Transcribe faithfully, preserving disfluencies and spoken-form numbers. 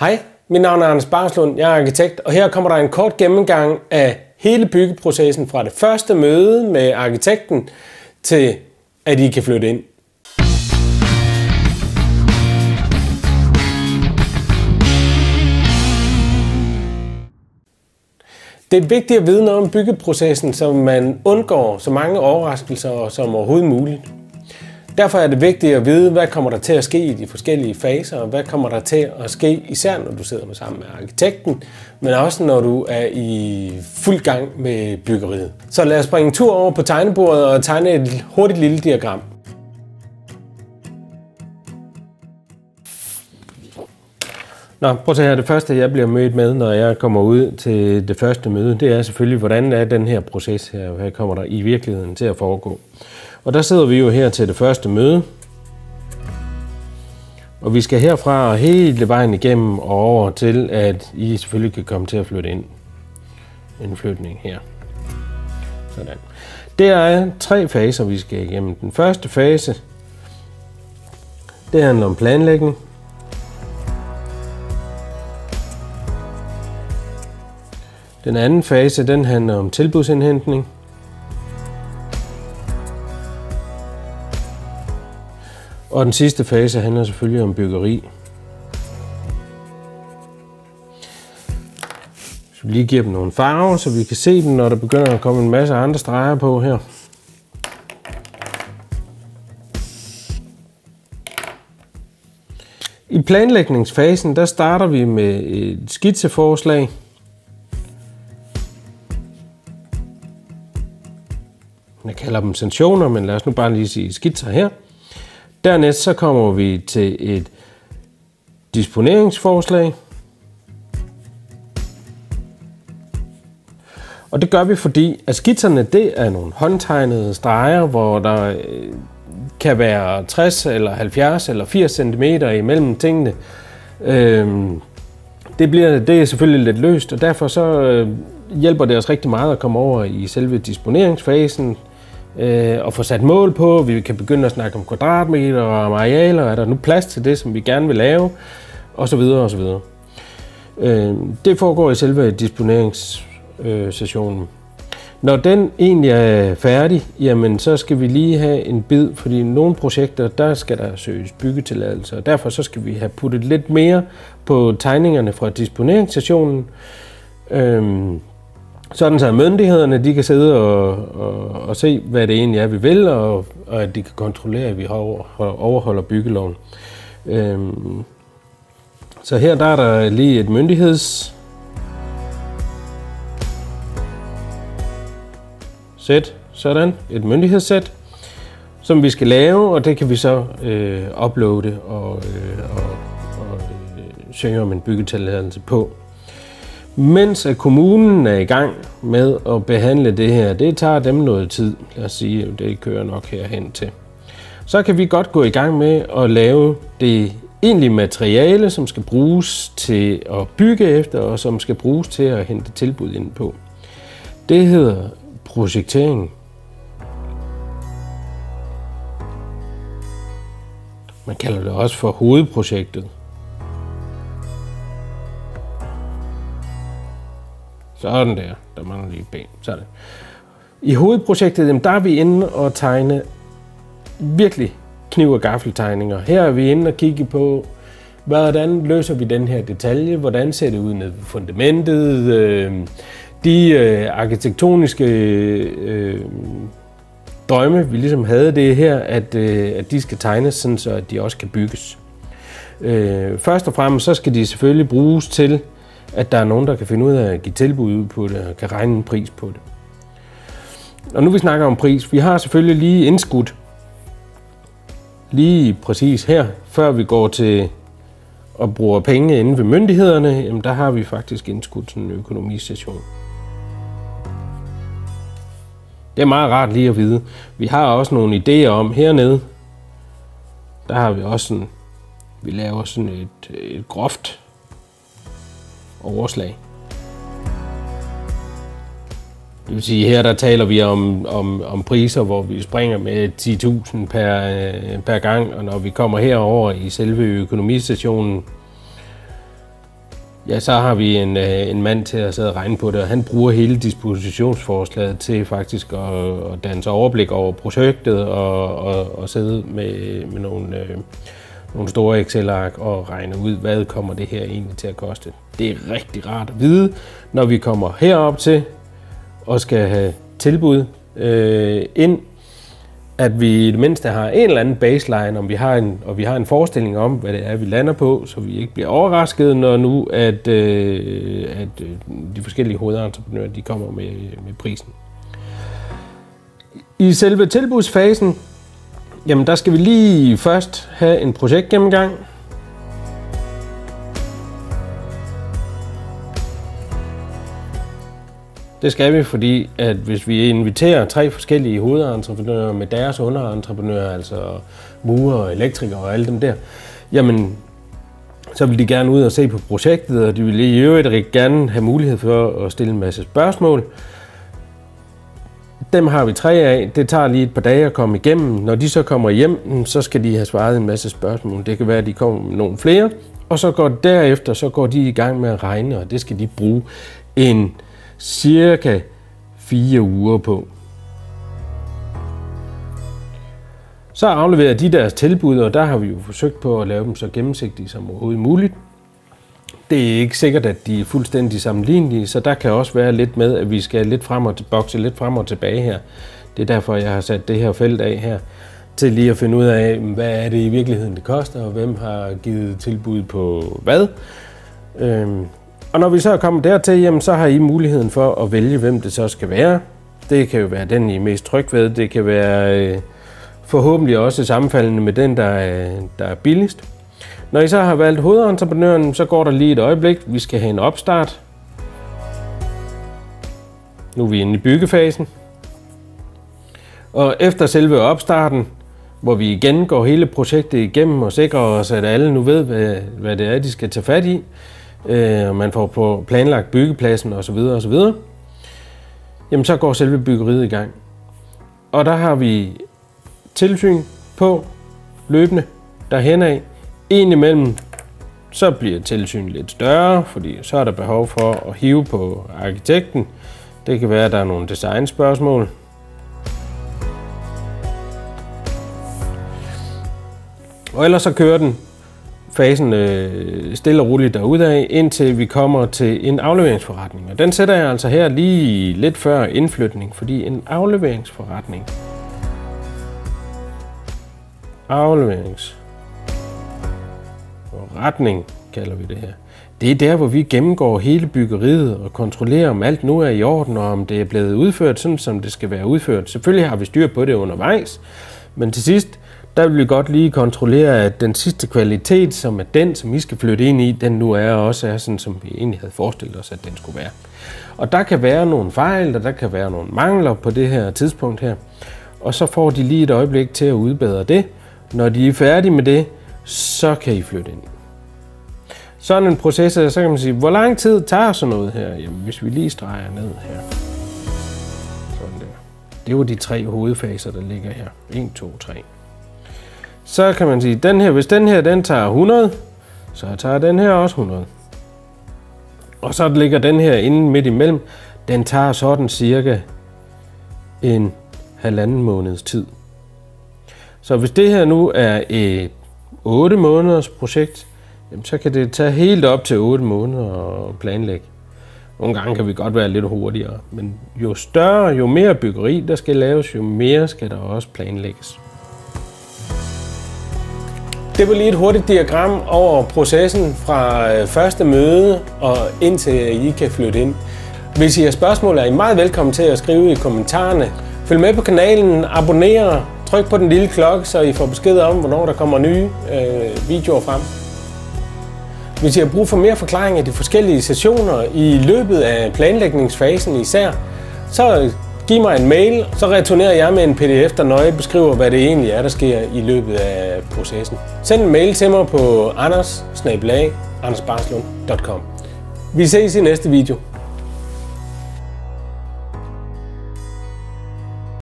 Hej, mit navn er Anders Barslund, jeg er arkitekt, og her kommer der en kort gennemgang af hele byggeprocessen fra det første møde med arkitekten til at I kan flytte ind. Det er vigtigt at vide noget om byggeprocessen, så man undgår så mange overraskelser som overhovedet muligt. Derfor er det vigtigt at vide, hvad kommer der til at ske i de forskellige faser, og hvad kommer der til at ske, især når du sidder sammen med arkitekten, men også når du er i fuld gang med byggeriet. Så lad os springe en tur over på tegnebordet og tegne et hurtigt lille diagram. Nå, prøv at se her. Det første, jeg bliver mødt med, når jeg kommer ud til det første møde, det er selvfølgelig, hvordan er den her proces her, hvad kommer der i virkeligheden til at foregå. Og der sidder vi jo her til det første møde, og vi skal herfra hele vejen igennem og over til, at I selvfølgelig kan komme til at flytte ind. En flytning her. Sådan. Der er tre faser, vi skal igennem. Den første fase, det handler om planlægning. Den anden fase, den handler om tilbudsindhentning. Og den sidste fase handler selvfølgelig om byggeri. Så vi lige giver dem nogle farver, så vi kan se dem, når der begynder at komme en masse andre streger på her. I planlægningsfasen, der starter vi med et skitseforslag. Jeg kalder dem sektioner, men lad os nu bare lige sige skitser her. Dernæst så kommer vi til et disponeringsforslag. Og det gør vi, fordi at skitserne, det er nogle håndtegnede streger, hvor der kan være tres eller halvfjerds eller firs centimeter imellem tingene. Det, bliver, det er selvfølgelig lidt løst, og derfor så hjælper det os rigtig meget at komme over i selve disponeringsfasen og få sat mål på. Vi kan begynde at snakke om kvadratmeter og om arealer. Er der nu plads til det, som vi gerne vil lave? Og så videre og så videre. Det foregår i selve disponeringssessionen. Når den egentlig er færdig, jamen så skal vi lige have en bid, fordi i nogle projekter, der skal der søges byggetilladelse, og derfor så skal vi have puttet lidt mere på tegningerne fra disponeringssessionen. Sådan så myndighederne, de kan sidde og, og, og se, hvad det egentlig er, vi vil, og, og at de kan kontrollere, at vi overholder byggeloven. Øhm, så her der er der lige et myndigheds sæt, sådan, et myndighedssæt, som vi skal lave, og det kan vi så øh, uploade og, øh, og, og øh, søge om en byggetilladelse på. Mens at kommunen er i gang med at behandle det her, det tager dem noget tid. Lad os sige, at det kører nok herhen til. Så kan vi godt gå i gang med at lave det egentlige materiale, som skal bruges til at bygge efter, og som skal bruges til at hente tilbud ind på. Det hedder projektering. Man kalder det også for hovedprojektet. Sådan der, der mangler lige ben. Sådan. I hovedprojektet, der er vi inde og tegne virkelig kniv- og gaffeltegninger. Her er vi inde og kigge på, hvordan løser vi den her detalje, hvordan ser det ud nede ved fundamentet, de arkitektoniske øh, drømme, vi ligesom havde det her, at, øh, at de skal tegnes, sådan så at de også kan bygges. Øh, først og fremmest så skal de selvfølgelig bruges til, at der er nogen, der kan finde ud af at give tilbud på det, og kan regne en pris på det. Og nu vi snakker om pris, vi har selvfølgelig lige indskudt, lige præcis her, før vi går til at bruge penge inden ved myndighederne, jamen der har vi faktisk indskudt sådan en økonomisession. Det er meget rart lige at vide. Vi har også nogle idéer om hernede, der har vi også sådan, vi laver sådan et, et groft overslag. Det vil sige, her der taler vi om, om, om priser, hvor vi springer med ti tusind per, per gang, og når vi kommer herover i selve økonomistationen, ja, så har vi en, en mand til at sidde og regne på det, og han bruger hele dispositionsforslaget til faktisk at, at danse overblik over projektet og, og, og sidde med, med nogle, øh, nogle store Excel-ark og regne ud, hvad kommer det her egentlig til at koste. Det er rigtig rart at vide, når vi kommer herop til og skal have tilbud øh, ind, at vi i det mindste har en eller anden baseline, om vi har en, og vi har en forestilling om, hvad det er, vi lander på, så vi ikke bliver overrasket, når nu at, øh, at de forskellige hovedentreprenører de kommer med, med prisen. I selve tilbudsfasen, jamen der skal vi lige først have en projektgennemgang. Det skal vi, fordi at hvis vi inviterer tre forskellige hovedentreprenører med deres underentreprenører, altså murer, elektrikere og alle dem der, jamen så vil de gerne ud og se på projektet, og de vil i øvrigt rigtig gerne have mulighed for at stille en masse spørgsmål. Dem har vi tre af. Det tager lige et par dage at komme igennem. Når de så kommer hjem, så skal de have svaret en masse spørgsmål. Det kan være, at de kommer med nogle flere, og så går derefter, så går de i gang med at regne, og det skal de bruge en cirka fire uger på. Så afleverer de deres tilbud, og der har vi jo forsøgt på at lave dem så gennemsigtige som overhovedet muligt. Det er ikke sikkert, at de er fuldstændig sammenlignelige, så der kan også være lidt med, at vi skal lidt frem og bokse lidt frem og tilbage her. Det er derfor, jeg har sat det her felt af her, til lige at finde ud af, hvad er det i virkeligheden, det koster, og hvem har givet tilbud på hvad. Øhm, Og når vi så er kommet dertil, jamen, så har I muligheden for at vælge, hvem det så skal være. Det kan jo være den, I er mest tryg ved. Det kan være øh, forhåbentlig også sammenfaldende med den, der er, der er billigst. Når I så har valgt hovedentreprenøren, så går der lige et øjeblik. Vi skal have en opstart. Nu er vi inde i byggefasen. Og efter selve opstarten, hvor vi igen går hele projektet igennem og sikrer os, at alle nu ved, hvad, hvad det er, de skal tage fat i, og man får på planlagt byggepladsen osv. osv., jamen så går selve byggeriet i gang. Og der har vi tilsyn på løbende derhen af. Indimellem så bliver tilsyn lidt større, fordi så er der behov for at hive på arkitekten. Det kan være, at der er nogle designspørgsmål. Og ellers så kører den fasen øh, stille og roligt derudad, indtil vi kommer til en afleveringsforretning. Og den sætter jeg altså her lige lidt før indflytning, fordi en afleveringsforretning, afleveringsforretning kalder vi det her, det er der, hvor vi gennemgår hele byggeriet og kontrollerer, om alt nu er i orden, og om det er blevet udført sådan, som det skal være udført. Selvfølgelig har vi styr på det undervejs, men til sidst, der vil vi godt lige kontrollere, at den sidste kvalitet, som er den, som I skal flytte ind i, den nu er også er sådan, som vi egentlig havde forestillet os, at den skulle være. Og der kan være nogle fejl, og der kan være nogle mangler på det her tidspunkt her. Og så får de lige et øjeblik til at udbedre det. Når de er færdige med det, så kan I flytte ind. Sådan en proces, så kan man sige, hvor lang tid tager sådan noget her? Jamen, hvis vi lige streger ned her. Sådan der. Det var de tre hovedfaser, der ligger her. en, to, tre. Så kan man sige, den her, hvis den her den tager hundrede, så tager den her også hundrede. Og så ligger den her inde midt imellem, den tager sådan cirka en halvanden måneds tid. Så hvis det her nu er et otte måneders projekt, jamen så kan det tage helt op til otte måneder at planlægge. Nogle gange kan vi godt være lidt hurtigere, men jo større, jo mere byggeri der skal laves, jo mere skal der også planlægges. Det var lige et hurtigt diagram over processen fra første møde og indtil I kan flytte ind. Hvis I har spørgsmål, er I meget velkommen til at skrive i kommentarerne. Følg med på kanalen, abonner, tryk på den lille klokke, så I får besked om, hvornår der kommer nye øh, videoer frem. Hvis I har brug for mere forklaring af de forskellige sessioner i løbet af planlægningsfasen især, så giv mig en mail, så returnerer jeg med en pdf, der nøje beskriver, hvad det egentlig er, der sker i løbet af processen. Send en mail til mig på anders bindestreg anders barslund punktum com. Vi ses i næste video.